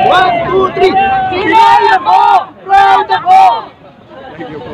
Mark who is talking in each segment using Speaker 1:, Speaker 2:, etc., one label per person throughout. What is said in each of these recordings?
Speaker 1: 1, 2, 3! Pinoy ako! Proud ako!
Speaker 2: Thank you po.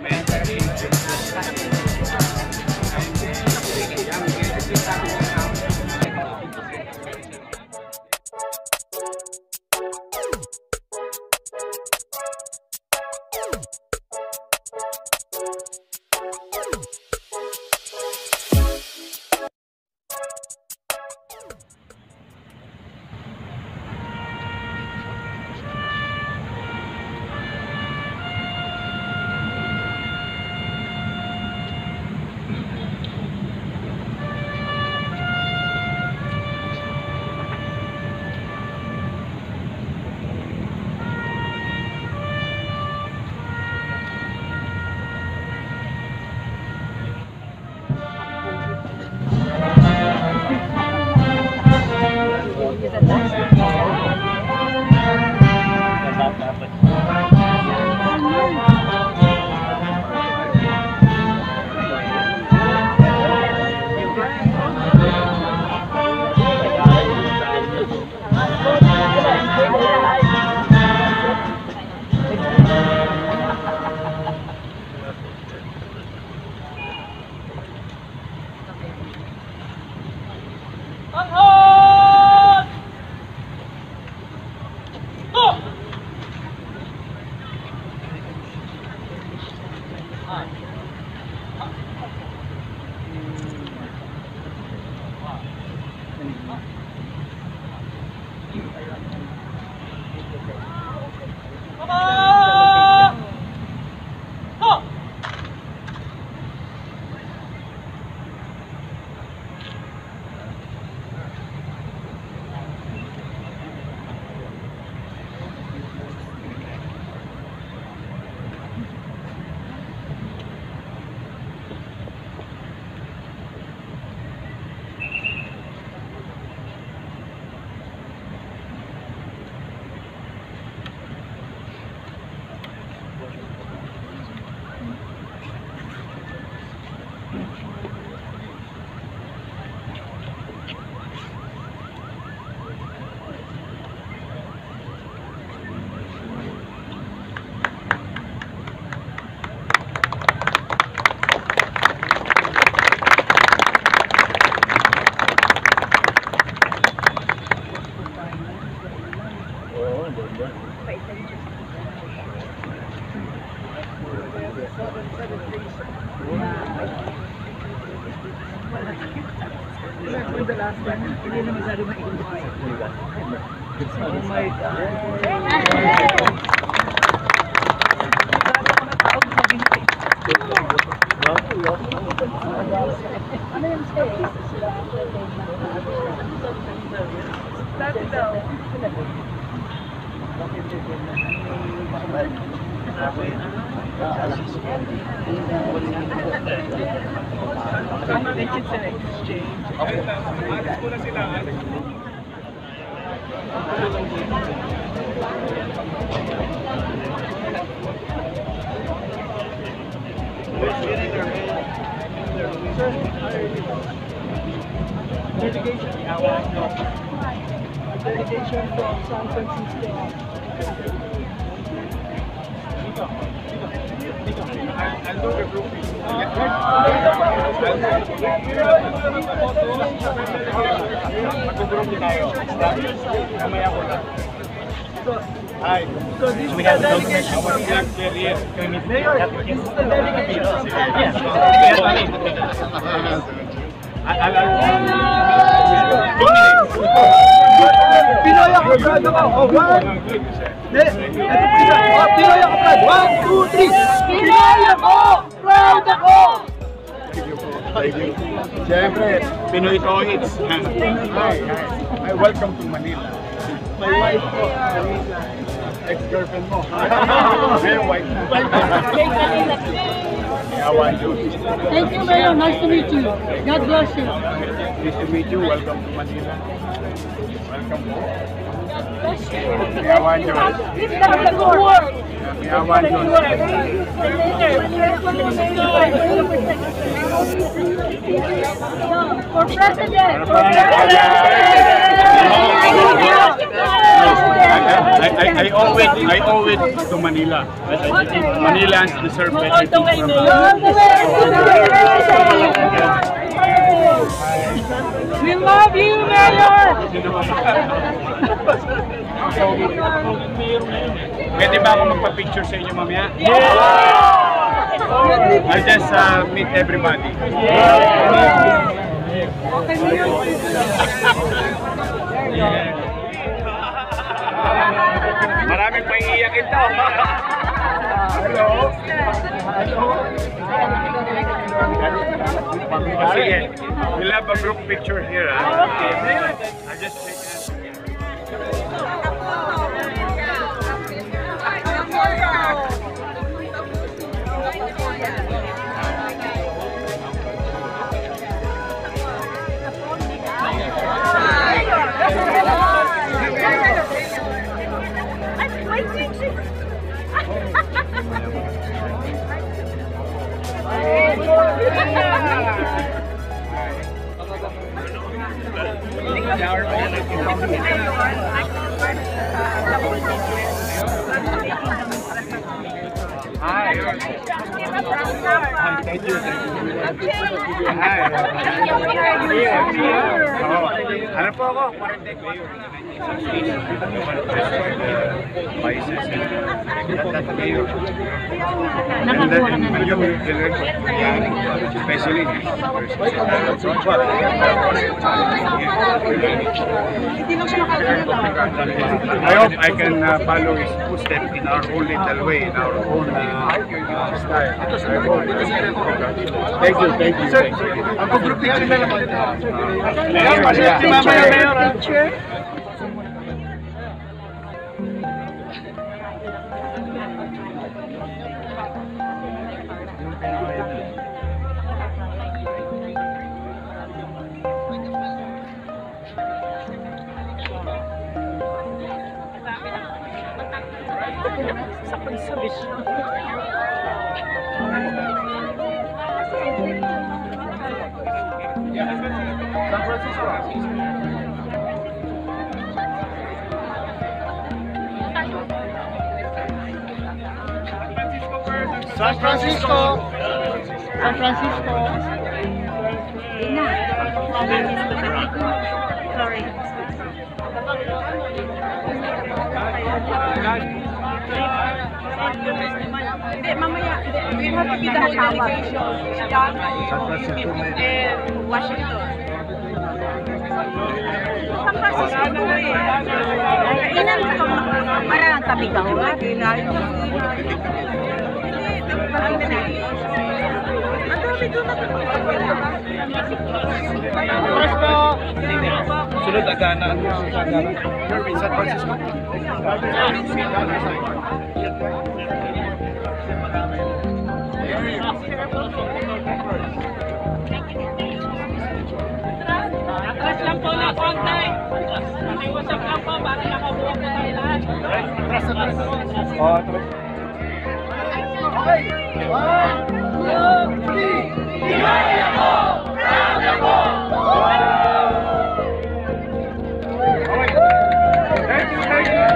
Speaker 1: The last one, hindi na masyado maingay. Oh my God. Ano yung space? Dati daw. It's an exchange. Alis ko na sila. Delegation from San Francisco. I'll do the grouping. Mag-group tayo. Mamaya ko lang. Hi. So this we have the delegation from here. Can we meet Mayor? This is the delegation from San Francisco. Pinoy ako, proud ako. Pinoy ako, proud. 1, 2, 3. Pinoy ako, proud ako.
Speaker 2: Thank you. Siyempre, Pinoy Tohits. Hi, welcome to Manila. My wife po, Manila. Ex-girlfriend mo. Very white.
Speaker 3: Thank you, Mayor. Nice to meet you. God bless you.
Speaker 2: Nice to meet you. Welcome to Manila. Welcome po.
Speaker 3: For President!
Speaker 2: I owe it to Manila. Manilans deserve everything from
Speaker 3: We love you, Mayor!
Speaker 2: Pwede ba ako magpa-picture sa inyo mamaya? I'll just meet everybody. Maraming paiiyakin to. Hello. Sige, we'll have a group picture here. I'll just take it. Hi. Thank you. Hi. Ano po ako? Especially I hope I can follow his footsteps in our own little way, in our own style. Thank you, thank you. Sir, ang pagrupihan na naman. Picture.
Speaker 3: San Francisco! San Francisco!
Speaker 4: Sorry. Hindi, mamaya. We have to be the whole delegation. And Washington. San Francisco po eh. Kainan ka marang tabi ka ho. Kailan. Ang dami doon na
Speaker 2: Sunod agana. San Francisco.
Speaker 3: Atras lang po na konti. Pag-iusap lang po, baka nakabuo po tayo lahat.
Speaker 1: Okay. 1, 2, 3. Himaya mo! Ranga mo! Thank you, thank you.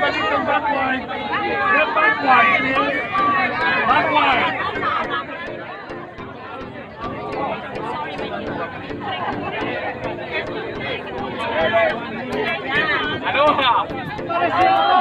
Speaker 1: balik ng backward. Step backward, please. Backward. Aloha!